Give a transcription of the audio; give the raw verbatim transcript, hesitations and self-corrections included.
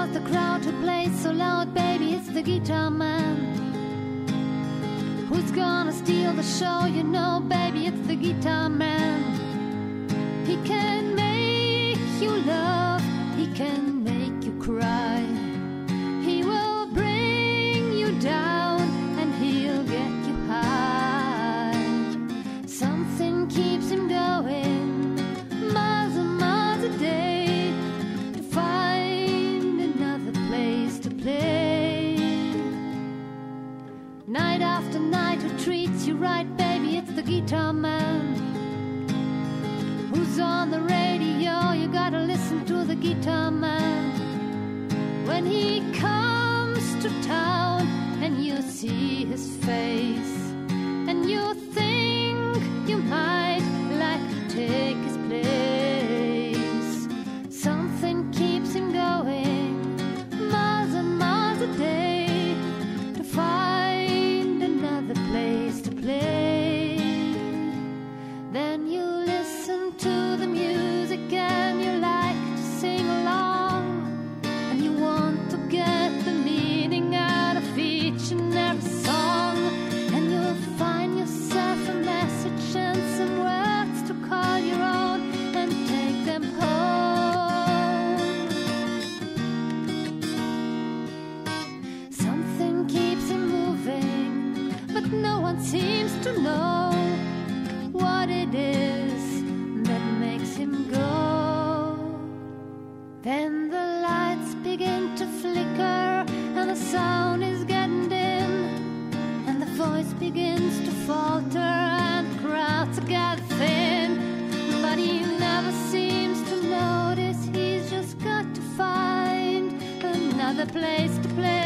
was the crowd who played so loud, baby, it's the guitar man. Who's gonna steal the show? You know, baby, it's the guitar man. He can make you love, he can make you cry. He will bring you down and he'll get you high. Something keeps him going miles and miles a day to find another place to play. Night after night, who treats you right, baby, it's the guitar man. Who's on the radio? You gotta listen to the guitar man. When he comes to town and you see his face, and you think you might like to take his place. Something keeps him going miles and miles a day to find another place to play. Then you listen to the music and you like to sing along, and you want to get the meaning out of each and every song, and you'll find yourself a message and some words to call your own and take them home. Something keeps him moving, but no one seems to know what it is that makes him go. Then the lights begin to flicker and the sound is getting dim, and the voice begins to falter and the crowds are getting thin. But he never seems to notice, he's just got to find another place to play.